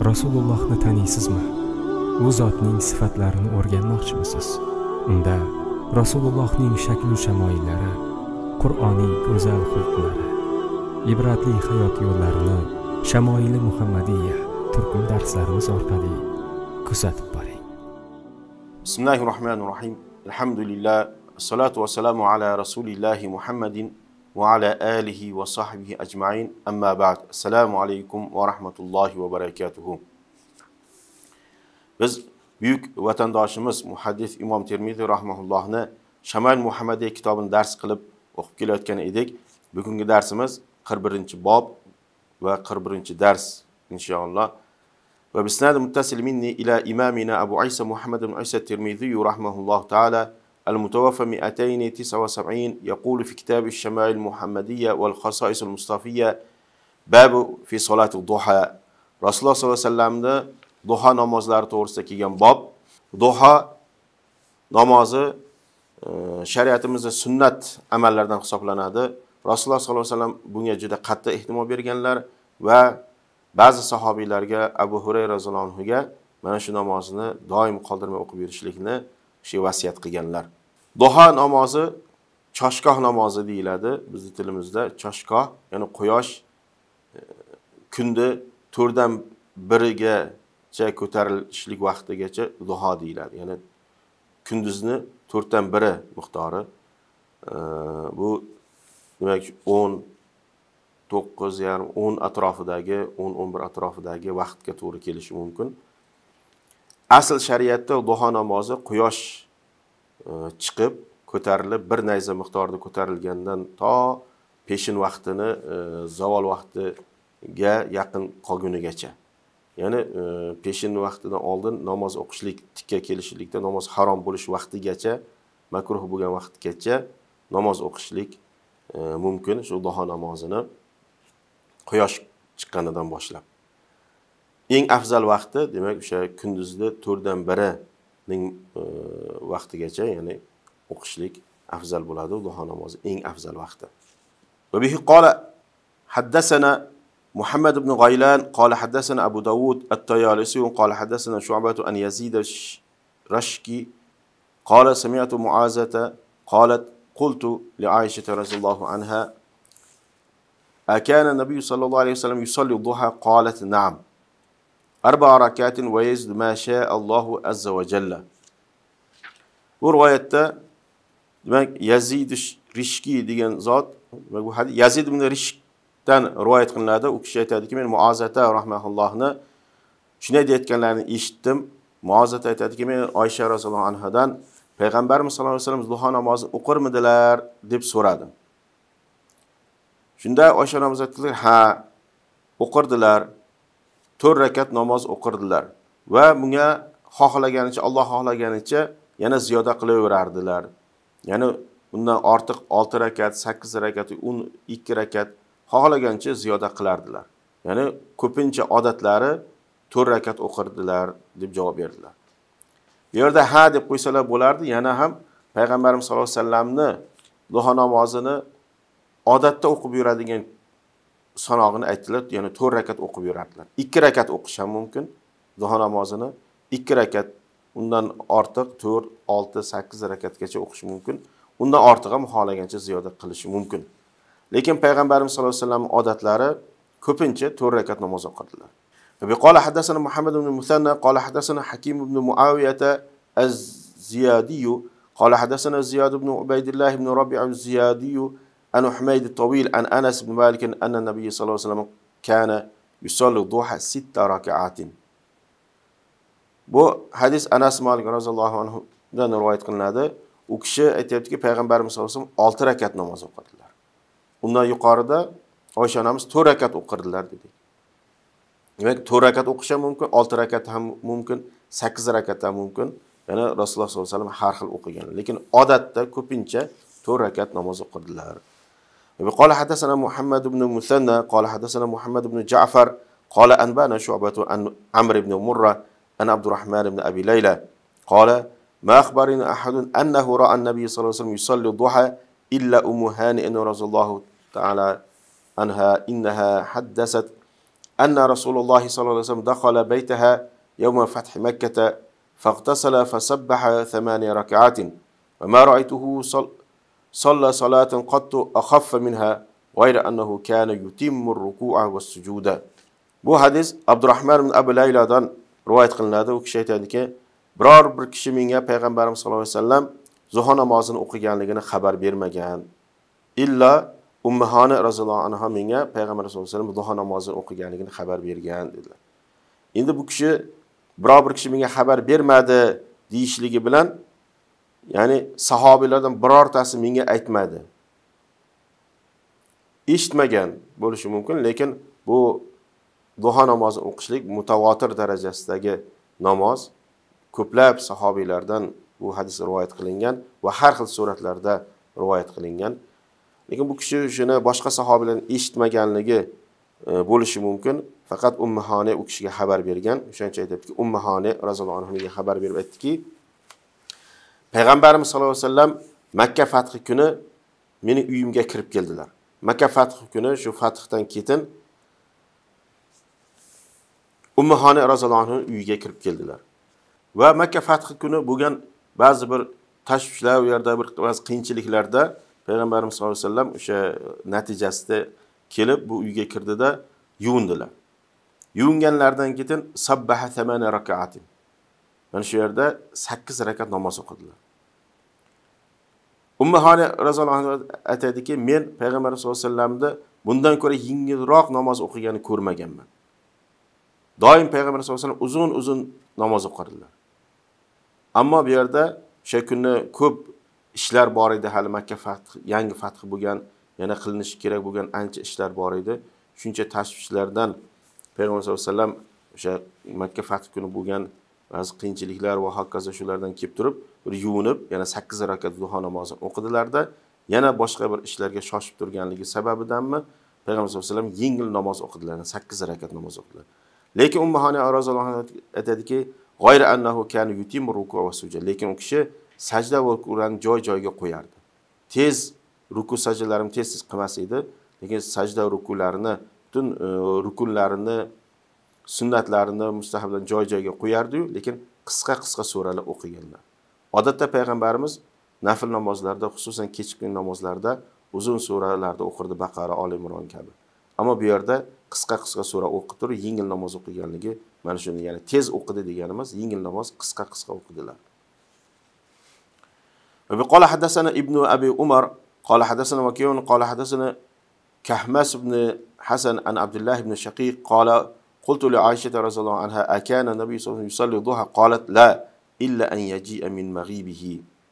Rasulullohni taniysizmi? U zotning sifatlarini o'rganmoqchimisiz? Unda Rasulullohning shakl va shamoillari, Qur'oniy go'zal xulqlari, ibratli hayot yo'llarini Shamoili Muhammadiyya turkum darslarimiz orqali kuzatib boring. Bismillahirrohmanirrohim. Alhamdulillah, assalatu vassalamu ala rasulillahi Muhammadin va ala alihi va sahbihi ajma'in. Amma ba'd. Assalomu alaykum va rahmatullohi va barakatuh. Biz buyuk vatandoshimiz muhaddis Imom Termiziy rahimahullohni Shamoil Muhammadiyya kitobini dars qilib o'qib kelayotgan edik. Bugungi darsimiz 41-bob va 41-dars inshaalloh. Va bisnad muttasil minni ila imamina Abu Isa Muhammad ibn Isa Termiziy rahimahulloh ta'ala المتوفى 279 يقول في كتاب الشمائل المحمدية والخصائص المصطفية باب في صلاة الضحى. رسول الله صلى الله عليه وسلم duha namozlari to'g'risida kelgan bob. Duha namozi shariatimizda sunnat amallardan hisoblanadi. Rasululloh sollallohu alayhi vasallam bunga juda qattiq ehtimol berganlar va ba'zi sahobiylarga Abu Hurayra roziyallohu anhuga mana shu namozni doim qoldirmay o'qib yurishlikni vasiyat qilganlar. Duha namozi choshgoh namozi deyiladi bizning tilimizda. Choshgoh, ya'ni quyosh kundi 4dan 1gacha ko'tarilishlik vaqtigacha duha deyiladi. Ya'ni kunduzni 4dan 1 miqdori. Bu demak 9 yarim 10 atrofidagi, 10-11 atrofidagi vaqtga to'g'ri kelishi mumkin. Asl shariatda duha namozi quyosh chiqib, ko'tarilib, bir nayza miqdorida ko'tarilgandan to peshin vaqtini zavol vaqtiga yaqin qolgunigacha. Ya'ni peshin vaqtidan oldin namoz o'qishlik, tikka kelishlikda namoz harom bo'lish vaqtigacha, makruh bo'lgan vaqtgacha namoz o'qishlik mumkin. Shu duha namozini quyosh chiqqanidan boshlab. Eng afzal vaqti demak o'sha kunduzni 4dan 1ning vaqtigacha, ya'ni o'qishlik afzal bo'ladi. Duha namozi eng afzal vaqti. Va bihi qala haddathana Muhammad ibn Ghaylan qala haddathana Abu Dawud at-Tayalisi qala haddathana Shu'bah an Yazid ash-Rashki qala sami'tu Mu'azata qalat qultu li Aisha radhiyallahu anha akana an-nabiy sallallahu alayhi wasallam yusalli ad-duha qalat na'am 4 rakatin va yazid ma sha Allahu azza va jalla. Bu rivoyatda demak Yazid Rishki degan zot, bu hadis Yazid ibn Rishkdan rivoyat qilinadi. U kishi aytadiki, men Muazata rahimahullohni shunday deyotganlarini eshitdim. Muazata aytadiki, men Oysha roziyallohu anhadan payg'ambarimiz sollallohu alayhi vasallam duha namozi o'qirmidilar deb so'radim. Shunda Oysha onamiz aytdilar, ha, o'qirdilar. 4 rakat namoz o'qirdilar va bunga xohlaganicha, Alloh xohlaganicha yana ziyoda qilaverardilar. Ya'ni undan ortiq 6 rakat, 8 rakat, 12 rakat xohlagancha ziyoda qilardilar. Ya'ni ko'pincha odatlari 4 rakat o'qirdilar deb javob berdilar. Bu yerda ha deb qo'ysalar bo'lardi, yana ham payg'ambarimiz sollallohu alayhi vasallamni duha namozini odatda o'qib yuradigan sanog'ini aytdilar, ya'ni 4 rakat o'qib yurardilar. 2 rakat o'qish ham mumkin. Duha namozini 2 rakat, undan ortiq 4, 6, 8 rakatgacha o'qish mumkin. Undan ortiq ham xohlagancha ziyoda qilish mumkin. Lekin payg'ambarimiz sollallohu alayhi vasallam odatlari ko'pincha 4 rakat namoz o'qirdilar. Wa qala hadathana Muhammad ibn Musanna qala hadathana Hakim ibn Muawiyah az-Ziyadi qala hadathana Ziyad ibn Ubaydillah ibn Rabi' az-Ziyadi عن حميد الطويل عن أنس بن مالك أن النبي صلى الله عليه وسلم كان يصلي الضحى 6 ركعات. Bu hadis Anas Malik roziyallohu anhudan rivoyat qilinadi. U kishi aytayaptiki, payg'ambarimiz sollallohu alayhi vasallam 6 rakat namoz o'qirdilar. Undan yuqorida Oysha onamiz 4 rakat o'qirdilar dedi. Demak, 4 rakat o'qish ham mumkin, 6 rakat ham mumkin, 8 rakat ham mumkin. Ya'ni Rasululloh sollallohu alayhi vasallam har xil o'qigan. Lekin odatda ko'pincha 4 rakat namoz o'qirdilar. قال حدثنا محمد بن المثنى قال حدثنا محمد بن جعفر قال أنبأنا شعبة عن عمرو بن مرة عن عبد الرحمن بن أبي ليلى قال ما أخبرنا أحد أنه رأى النبي صلى الله عليه وسلم يصلي الضحى إلا أم هانئ رضي الله تعالى عنها إنها حدثت anna Rasululloh sallallohu alayhi vasallam dakhala baytaha yawma fath Makkah faqtasala fasabbaha 8 rak'atin wa ma ra'aytuhu صلى صلاة قط أخف منها غير أنه كان يتم الركوع والسجود. Bu hadis Abdurrahman ibn Abi Layladan rivoyat qilinadi. U kishi aytadiki, biror bir kishi menga payg'ambarimiz sollallohu alayhi vasallam zuho namozini o'qiganligini xabar bermagan. Illa Ummahani roziyallohu anha menga payg'ambar sollallohu alayhi vasallam zuho namozini o'qiganligini xabar bergan dedilar. Endi bu kishi biror bir kishi menga xabar bermadi deyishligi bilan, ya'ni sahobiyalardan birortasi menga aytmadi, eshitmagan bo'lishi mumkin, lekin bu duho namozini o'qishlik mutavotir darajasidagi namoz. Ko'plab sahobiylardan bu hadis rivoyat qilingan va har xil suratlarda rivoyat qilingan. Lekin bu kishi shuni boshqa sahobiylardan eshitmaganligi bo'lishi mumkin. Faqat Ummahani u kishiga xabar bergan. O'shancha aytibdiki, Ummahani roziyallohu anhuga xabar berib aytdiki, Payg'ambarimiz sollallohu alayhi vasallam Makka fathi kuni mening uyimga kirib keldilar. Makka fathi kuni, shu fathdan keyin Ummahani roziyallohu anhu uyiga kirib keldilar. Va Makka fathi kuni bo'lgan ba'zi bir tashvishlar, u yerda bir ba'zi qiyinchiliklarda Payg'ambarimiz sollallohu alayhi vasallam o'sha natijasida kelib bu uyga kirdida yuvindilar. Yuvinganlardan keyin sabbaha 8 rak'atin. Mana shu yerda 8 rakat namoz o'qidilar. Ummahani roziyallohu anha aytadiki, men payg'ambar sollallohu alayhi vasallamda bundan ko'ra yengilroq namoz o'qiganini ko'rmaganman. Doim payg'ambar sollallohu alayhi vasallam uzun namoz o'qidilar. Ammo bu yerda o'sha kunni ko'p ishlar bor edi, hali Makka fathi, yangi fath bo'lgan, yana qilinishi kerak bo'lgan ancha ishlar bor edi. Shuncha tashvishlardan payg'ambar sollallohu alayhi vasallam o'sha Makka fath kuni bo'lgan ba'zi qiyinchiliklar va hokazo shulardan kelib turib, bir yuvinib, yana 8 rakat duho namozini o'qidilarda, yana boshqa bir ishlarga shoshib turganligi sababidanmi payg'ambar sollallohu alayhi vasallam yengil namoz o'qidilar, 8 rakat namoz o'qidilar. Lekin Ummahani roziyallohu anha aytadiki, g'ayra annahu kana yutimmu ruku' va sujud. Lekin u kishi sajda va ruku'larni joy-joyiga qo'yardi. Tez ruku' sajdalarini tez qilmas edi, lekin sajda va ruku'larini, butun rukunlarini, sunnatlarini, mustahablarni joy-joyiga qo'yardi-yu, lekin qisqa suralar o'qiganlar. Odatda payg'ambarimiz nafil namozlarda, xususan kechki namozlarda uzun suralarda o'qirdi, Baqara, Oli Imron kabi. Ammo bu yerda qisqa sura o'qib turib, yengil namoz o'qiganligi mana shuni, ya'ni tez o'qidi deganimiz, yengil namoz qisqa o'qidilar. Va qala hadathana ibn Abi Umar qala hadathana Wakiyun qala hadathana Kahmas ibn Hasan an Abdullah ibn Shaqiq qala قلت لعائشة رضي الله عنها أكان النبي صلى الله عليه وسلم يصلي الضحى قالت لا إلا أن يجيء من مغيبه.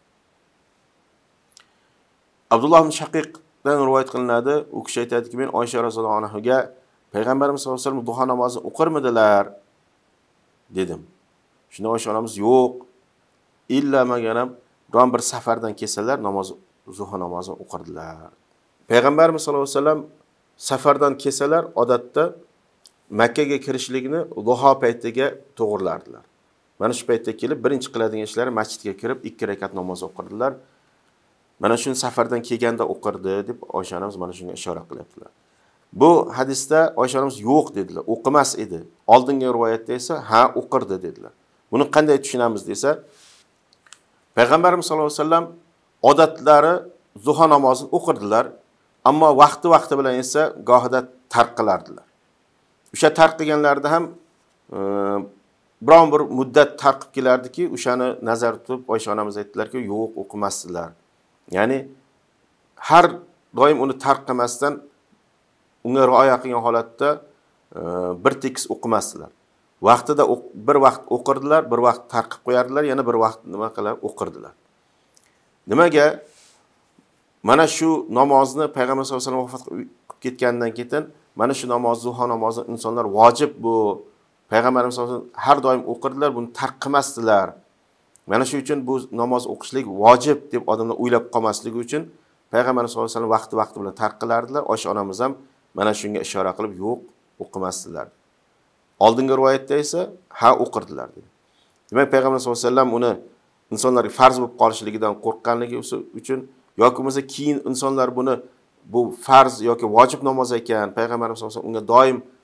Abdullah ibn Shaqiqdan rivoyat qilinadi. U kishi aytadiki, men Oysha roziyallohu anhaga payg'ambarimiz sollallohu alayhi vasallam duho namozini o'qirmidilar dedim. Shunda Oysha onamiz yo'q, illa maganam biron bir safardan kelsalar duho namozini o'qirdilar. Payg'ambarimiz sollallohu alayhi vasallam safardan kelsalar odatda Makkaga kirishlikni duho paytiga to'g'rilardilar. Mana shu paytda kelib birinchi qiladigan ishlari masjidga kirib 2 rakat namoz o'qirdilar. Mana shuni safardan kelganda o'qirdi deb Oysha onamiz mana shunga ishora qilyaptilar. Bu hadisda Oysha onamiz yo'q dedilar, o'qimas edi. Oldingi rivoyatda esa ha o'qirdi dedilar. Buni qanday tushunamiz desa, payg'ambarimiz sollallohu alayhi vasallam odatlari zuho namozini o'qirdilar, ammo vaqti bilan esa gohida tark qilardilar. O'sha tark qilganlarda ham biron bir muddat tarqib kelardiki, o'shani nazar tutib Oysha onamiz aytdilarki, yo'q, o'qimasdilar. Ya'ni har doim uni tark qilmasdan unga rioya qilgan holatda bir tekis o'qimasdilar. Vaqtida bir vaqt o'qirdilar, bir vaqt tarqib qo'yardilar, yana bir vaqt nima qilib o'qirdilar. Nimaga? Mana shu namozni payg'ambar sollallohu alayhi vasallam vafot qilib ketgandan keyin mana shu namoz, zuho namozi insonlar vojib, bu payg'ambarimiz sollallohu alayhi vasallam har doim o'qirdilar, buni tark qilmasdilar. Mana shu uchun bu namoz o'qishlik vojib deb odamlar o'ylab qolmasligi uchun payg'ambarimiz sollallohu alayhi vasallam vaqti bilan tark qilardilar. Oysha onamiz ham mana shunga ishora qilib, yo'q, o'qimasdilar. Oldingi rivoyatda esa ha o'qirdilar dedi. Demak, payg'ambar sollallohu alayhi vasallam uni insonlarga farz bo'lib qolishligidan qo'rqqanligi uchun yoki bo'lmasa keyin insonlar buni bu farz yoki vojib namoz ekan, payg'ambarimiz sollallohu alayhi vasallam unga doim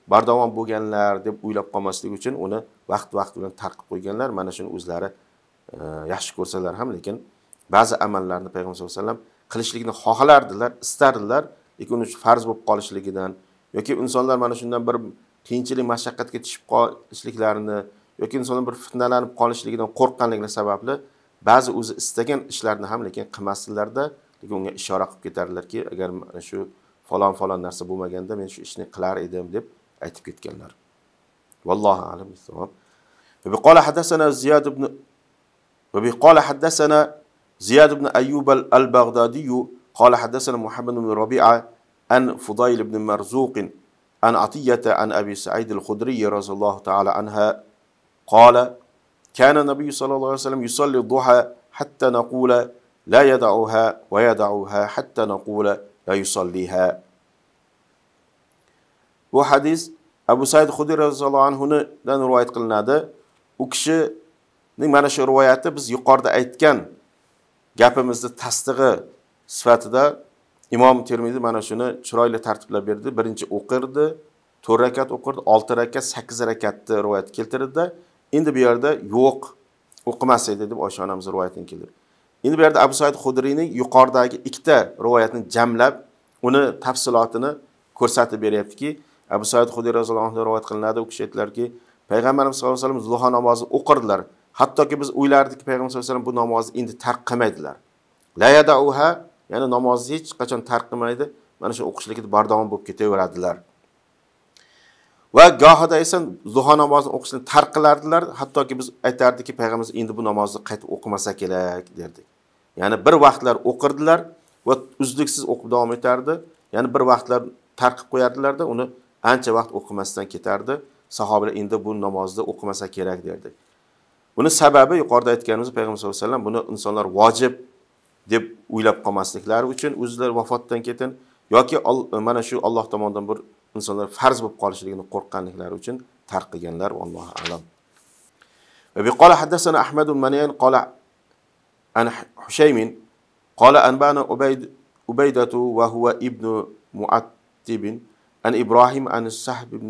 bardavom bo'lganlar deb o'ylab qolmaslik uchun uni vaqt bilan tarqib qo'yganlar. Mana shuni o'zlari yaxshi ko'rsalar ham, lekin ba'zi amallarni payg'ambar sollallohu alayhi vasallam qilishlikni xohlardilar, istardilar, lekin uni farz bo'lib qolishligidan yoki insonlar mana shundan bir qiyinchilik, mashaqqatga tushib qolishliklarini yoki insonlar bir fitnalanib qolishligidan qo'rqqanliklari sababli ba'zi o'zi istagan ishlarni ham lekin qilmasdilarda, lekin unga ishora qilib ketardilarki, agar mana shu falon narsa bo'lmaganda men shu ishni qilar edim deb aytib ketganlar. Vallohu a'lam bis-savob. وقال حدثنا زياد بن أيوب البغدادي قال حدثنا محمد بن ربيعة عن فضيل بن مرزوق عن عطية عن أبي سعيد الخدري رضي الله تعالى عنها قال كان النبي صلى الله عليه وسلم يصلي الضحى حتى نقول لا يدعوها ويدعوها حتى نقول لا يصليها. Bu hadis Abu Said Xudri roziyallohu anhudan rivoyat qilinadi. U kishining mana shu rivoyati biz yuqorida aytgan gapimizni tasdig'i sifatida Imom Termiziy mana shuni chiroyli tartiblab berdi. Birinchi o'qirdi, 4 rakat o'qirdi, 6 rakat, 8 rakatni rivoyat keltirdi. Endi bu yerda yo'q, o'qimas edi deb Oysha onamiz rivoyatini keltirdi. Endi bu yerda Abu Said Xudriyning yuqoridagi ikkita rivoyatni jamlab, uni tafsilotini ko'rsatib beryaptiki, Abu Said Xudri roziyallohu anhu rivoyat qilinadi. U kishi aytdilarki, Payg'ambarimiz sollallohu alayhi vasallam zuho namozini o'qirdilar. Hattoki biz o'ylardikki, Payg'ambar sollallohu alayhi vasallam bu namozni endi tark qilmaydilar. La yadauha, ya'ni namozni hech qachon tark qilmaydi. Mana shu o'qishlikda bardavom bo'lib ketaveradilar. Va gohida esa zuho namozini o'qishni tark qilardilar. Hattoki biz aytardikki, Payg'ambarimiz endi bu namozni qaytib o'qimasa kerak derdik. Ya'ni bir vaqtlar o'qirdilar va uzluksiz o'qib davom etardi. Ya'ni bir vaqtlar tark qilib qo'yardilarda, uni ancha vaqt o'qimasdan ketardi. Sahobalar endi bu namozni o'qimasa kerak derdi. Buni sababi yuqorida aytganimiz Payg'ambar sollallohu alayhi vasallam buni insonlar vojib deb o'ylab qolmasliklari uchun o'zlari vafotdan ketin yoki mana shu Alloh tomonidan bir insonlar farz bo'lib qolishligini qo'rqqanliklari uchun tark qilganlar. Allohu a'lam. Va biqala hadathana Ahmad bin Maniyan qala an Hushaymin qala anbana Ubaydatu wa huwa ibn Mu'attib an Ibrahim an Sahb ibn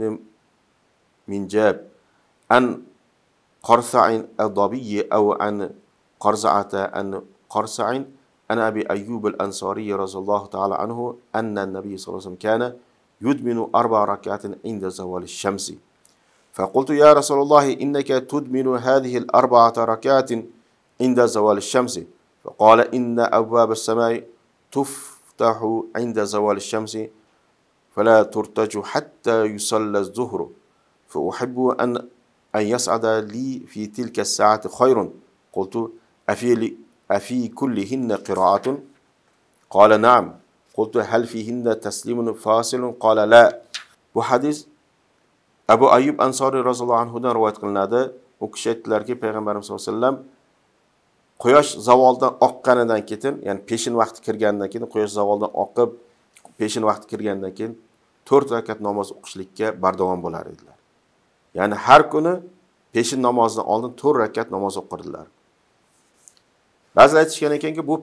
Minjab an Qarsa'in al-Dabiy aw an Qarza'ata an Qarsa'in an Abi Ayyub al-Ansari radhiyallahu ta'ala anhu anna an-nabiy sallallahu alayhi wasallam kana يدمن 4 ركعات عند زوال الشمس فقلت يا رسول الله إنك تدمن هذه 4 ركعات عند زوال الشمس فقال إن أبواب السماء تفتح عند زوال الشمس فلا ترتج حتى يصلى الظهر فأحب أن يسعد لي في تلك الساعة خير قلت أفي كلهن قراءة قال نعم قلت هل فيهن تسليم فاصل قال لا. Bu hadis Abu Ayyub Ansori roziyallohu anhudan rivoyat qilinadi. U kishi aytdilarki, Payg'ambarimiz sollallohu alayhi vasallam quyosh zavoldan oqqanidan keyin, ya'ni peshin vaqti kirgandan keyin, quyosh zavoldan oqib peshin vaqti kirgandan keyin 4 rakat namoz o'qishlikka bardavom bo'lar edilar. Ya'ni har kuni peshin namozidan oldin 4 rakat namoz o'qirdilar. Ba'zilar aytishgan ekanki, bu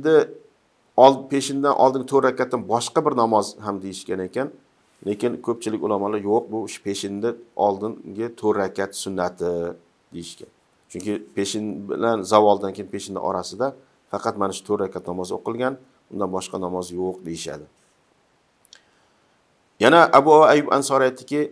peshindan oldin 4 rakatdan boshqa bir namoz ham deyishgan ekan. Lekin ko'pchilik ulamolar yo'q, bu peshindan oldingi 4 rakat sunnati deyishgan. Chunki peshin bilan zavoldan keyin peshinning orasida faqat mana shu 4 rakat namoz o'qilgan, undan boshqa namoz yo'q deyshadi. Yana Abu Ayyub Ansori aytdiki,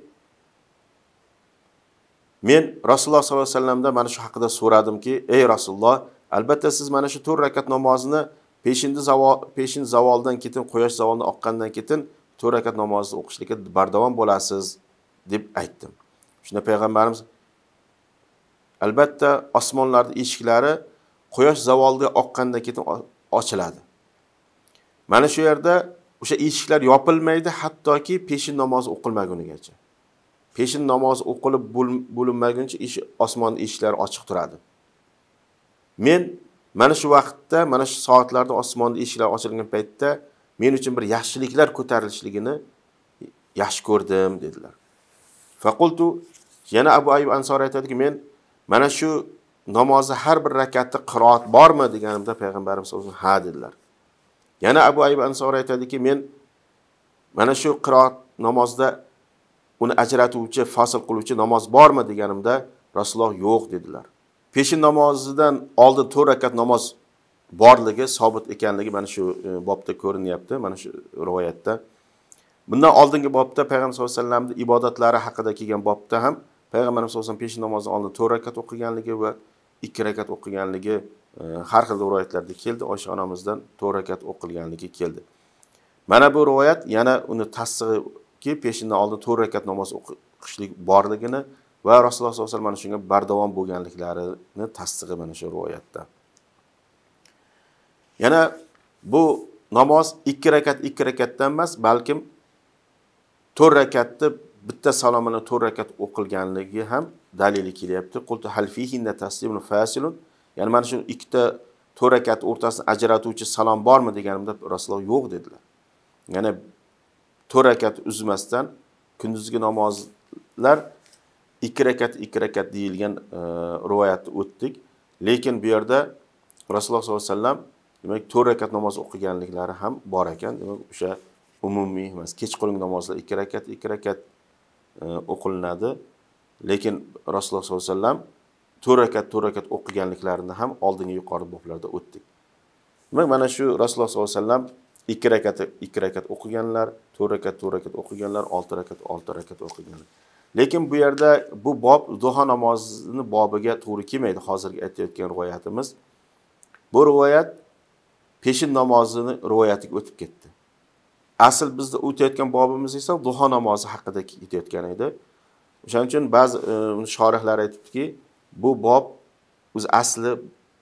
men Rasululloh sollallohu alayhi vasallamdan mana shu haqida so'radimki, ey Rasululloh, albatta siz mana shu 4 rakat namozni peshin zavoldan keyin, quyosh zavoldan oqqandan keyin 4 rakat namozni o'qishlikka bardavom bo'lasiz deb aytdim. Shunda payg'ambarimiz albatta osmonlarning eshiklari quyosh zavolga oqqandan keyin ochiladi. Mana shu yerda o'sha eshiklar yopilmaydi hattoki peshin namozi o'qilmagunigacha. Peshin namozi o'qilib bo'linmaguncha osmonning eshiklari ochiq turadi. Men mana shu vaqtda, mana shu soatlarda osmonning eshiklari ochilgan paytda men uchun bir yaxshiliklar ko'tarilishligini yaxshi ko'rdim dedilar. Faqultu, yana Abu Ayyub Ansori aytadiki, men mana shu namozni har bir rakatda qiroat bormi deganimda payg'ambarimiz o'zi ha dedilar. Yana Abu Ayyub Ansori aytadiki, men mana shu qiroat namozda uni ajratuvchi, fasl qiluvchi namoz bormi deganimda Rasululloh yo'q dedilar. Peshin namozidan oldin 4 rakat namoz borligi sobit ekanligi mana shu bobda ko'rinyapti, mana shu rivoyatda. Bundan oldingi bobda Payg'ambar sollallohu alayhi vasallamning ibodatlari haqida kelgan bobda ham Payg'ambarimiz sollallohu alayhi vasallam peshin namozidan oldin 4 rakat o'qiganligi va 2 rakat o'qiganligi har xil rivoyatlarda keldi. Oysha onamizdan 4 rakat o'qilganligi keldi. Mana bu rivoyat yana uni tasdig'iki peshindan oldin 4 rakat namoz o'qishlik borligini va Rasululloh sollallohu alayhi vasallam mana shunga bardavom bo'lganliklarini tasdig'i mana shu rivoyatda. Yana bu namoz 2 rakat 2 rakatdan emas, balkim 4 rakatni bitta salomini 4 rakat o'qilganligi ham dalili kelyapti. Qultu hal fihinna taslimun fasilun. Ya'ni mana shu ikkita 4 rakat o'rtasini ajratuvchi salom bormi deganimda Rasululloh yo'q dedilar. Ya'ni 4 rakat uzmasdan kunduzgi namozlar 2 rakat deyilgan rivoyatni o'tdik. Lekin bu yerda Rasululloh sollallohu alayhi vasallam demak 4 rakat namoz o'qiganliklari ham bor ekan. Demak o'sha umumiy emas. Kechqurun namozlar 2 rakat o'qilinadi. Lekin Rasululloh sollallohu alayhi vasallam 4 rakat o'qiganliklarini ham oldingi yuqori boblarda o'tdik. Demak mana shu Rasululloh sollallohu alayhi vasallam 2 rakat o'qiganlar, 4 rakat o'qiganlar, 6 rakat o'qiganlar. Lekin bu yerda bu bob duho namozini bobiga to'g'ri kelmaydi. Hozirgi aytayotgan rivoyatimiz. Bu rivoyat peshin namozini rivoyatiga o'tib ketdi. Asl bizda o'tayotgan bobimiz esa duho namozi haqida ketayotgan edi. O'shaning uchun ba'zi shorihlar aytibdiki, bu bob o'z asli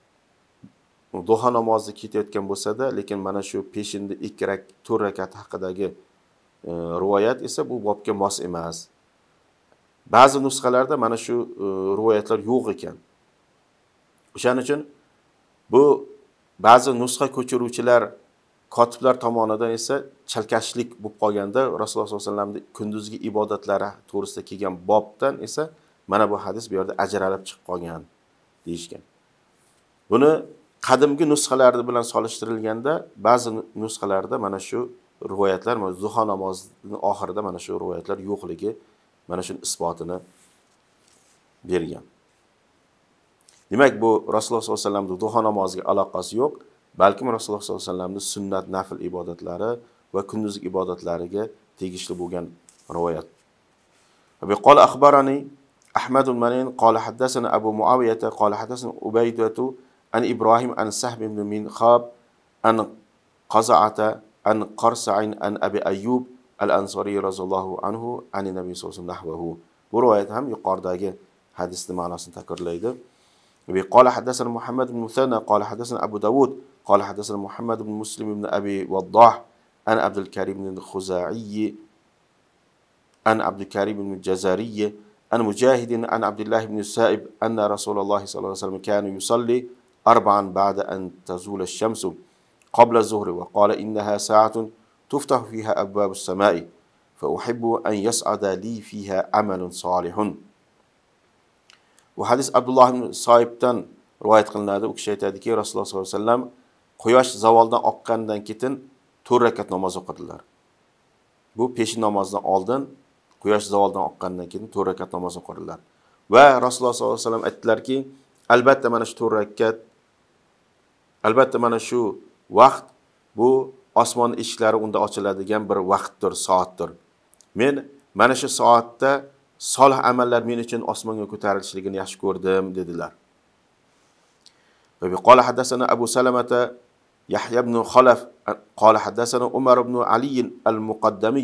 duho namozi ketayotgan bo'lsa-da, lekin mana shu peshinda 4 rakat haqidagi rivoyat esa bu bobga mos emas. Ba'zi nusxalarda mana shu rivoyatlar yo'q ekan. O'shaning uchun bu ba'zi nusxa ko'chiruvchilar, kotiblar tomonidan esa chalkashlik bo'lib qolganda Rasululloh sollallohu alayhi vasallamning kunduzgi ibodatlari to'g'risida kelgan bobdan esa mana bu hadis bu yerda ajralib chiqib qolgan deyishgan. Buni qadimgi nusxalar bilan solishtirilganda ba'zi nusxalarda mana shu rivoyatlar, zuho namozining oxirida mana shu rivoyatlar yo'qligi mana shu isbotini bergan. Demak, bu Rasululloh sollallohu alayhi vasallamning duho namoziga aloqasi yo'q, balkim Rasululloh sollallohu alayhi vasallamning sunnat, nafl ibodatlari va kunduzgi ibodatlariga tegishli bo'lgan rivoyat. Abi qala akhbarani Ahmad al-Manin qala hadathana Abu Muawiyah qala hadathana Ubaydatu an Ibrahim an Sahb ibn Minkhab an Qaza'ata an Qarsa'in an Abi Ayyub al-Ansari radhiyallohu anhu an Nabiy sollallohu alayhi vasallam nahwahu. Bu rivoyat ham yuqoridagi hadisning ma'nosini takrorlaydi. Abi qala hadathana Muhammad ibn Musanna qala hadathana Abu Dawud qala hadathana Muhammad ibn Muslim ibn Abi Waddah an Abdul Karim ibn Khuza'i an Abdul Karim ibn Jazari an Mujahid an Abdullah ibn Sa'ib anna Rasulullah sallallahu alaihi wasallam kana yusalli arba'an ba'da an tazula ash-shamsu qabla az-zuhri wa qala innaha sa'atun tuftahu fiha abwab as-sama'i fa uhibbu an yas'ada li fiha amalun salihun. Bu hadis Abdullah ibn Sa'ibdan rivoyat qilinadi. U kishi aytadiki, Rasululloh sollallohu alayhi vasallam quyosh zavoldan oqqandan keyin 4 rakat namoz o'qidilar. Bu peshin namozidan oldin quyosh zavoldan oqqandan keyin 4 rakat namoz o'qidilar. Va Rasululloh sollallohu alayhi vasallam aytdilarki, albatta mana shu 4 rakat, albatta mana shu vaqt bu osmon eshiklari unda ochiladigan bir vaqtdir, soatdir. Men mana shu soatda solih amallar men uchun osmonga ko'tarilishligini yaxshi ko'rdim dedilar. Va qala hadathana Abu Salamata Yahya ibn Khalaf qala hadathana Umar ibn Ali al-Muqaddami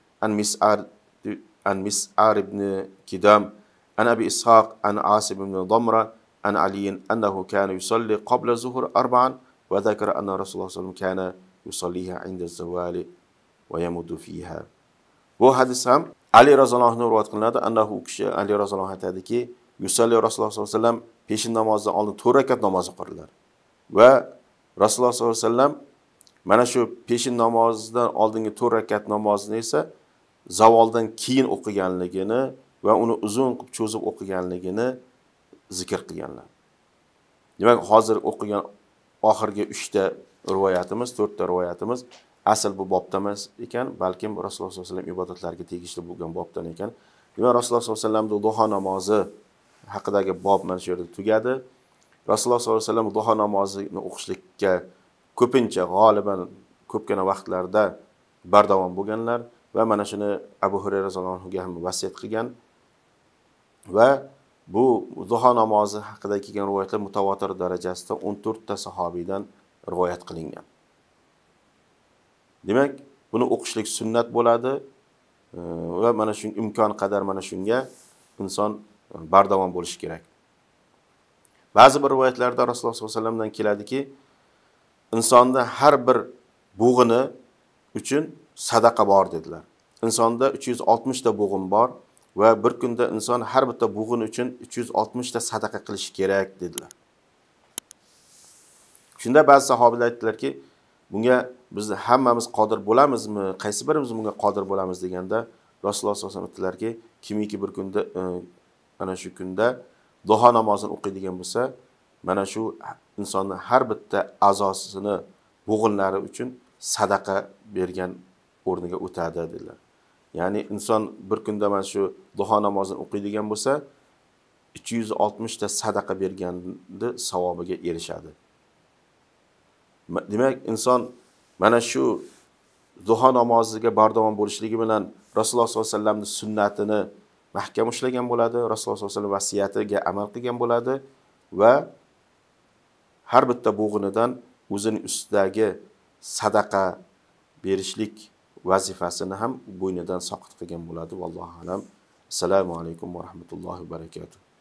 an Mis'ar ibn Kidam an Abi Ishaq an Asim ibn Damra an Ali annahu kana yusalli qabla zuhr arba'an wa dhakara anna Rasulullah sallallahu alaihi wasallam kana yusalliha 'inda az-zawali wa yamudu fiha. Bu hadis ham Ali roziyallohu anhu rivoyat qilinadi. Annahu kishi Ali roziyallohu anhu aytadiki, yusalli Rasululloh sollallohu alayhi vasallam peshin namozidan oldin 4 rakat namoz o'qidilar. Va Rasululloh sollallohu alayhi vasallam mana shu peshin namozidan oldingi 4 rakat namozni esa zavoldan keyin o'qiganligini va uni uzun qilib cho'zib o'qiganligini zikr qilganlar. Demak, hozir o'qigan oxirgi 3 ta rivoyatimiz, 4 ta rivoyatimiz asl bu bobda emas ekan, balkim Rasululloh sollallohu alayhi vasallam ibodatlariga tegishli bo'lgan bobdan ekan. Demak, Rasululloh sollallohu alayhi vasallam duho namozi haqidagi bob mana shu yerda tugadi. Rasululloh sollallohu alayhi vasallam duho namozini o'qishlikka ko'pincha g'oliban ko'pgina vaqtlarda bardavom bo'lganlar va mana shuni Abu Hurayra roziyallohu anhu ga ham vasiyat qilgan va bu duho namozi haqida kelgan rivoyatlar mutawatir darajasida 14 ta sahobiydan rivoyat qilingan. Demak, buni o'qishlik sunnat bo'ladi va mana shu imkon qadar mana shunga inson bardavom bo'lishi kerak. Ba'zi bir rivoyatlarda Rasululloh sollallohu alayhi vasallamdan keladiki, insonda har bir bug'ini uchun sadaqa bor dedilar. Insonda 360 ta bug'in bor va bir kunda inson har bitta bug'in uchun 360 ta sadaqa qilishi kerak dedilar. Shunda ba'zi sahobalar aytdilarki, bunga biz hammamiz qodir bo'lamizmi? Qaysi birimiz bunga qodir bo'lamiz deganda Rasululloh sollallohu alayhi vasallam aytdilarki, kimiki bir kunda ana shu kunda duho namozini o'qiydigan bo'lsa, mana shu insonning har bitta a'zosini bug'inlari uchun sadaqa bergan o'rniga o'tadi dedilar. Ya'ni inson bir kunda mana shu duho namozini o'qiydigan bo'lsa, 360 ta sadaqa berganda savobiga erishadi. Demak, inson mana shu duho namoziga bardavom bo'lishligi bilan Rasululloh sollallohu alayhi vasallamning sunnatini mahkam ushlagan bo'ladi, Rasululloh sollallohu alayhi vasallam vasiyatiga amal qilgan bo'ladi va har bitta bug'inidan o'zining ustidagi sadaqa berishlik vazifasini ham bo'ynidan soqit qilgan bo'ladi. Vallohu alam. Assalomu alaykum va rahmatullohi va barakatuh.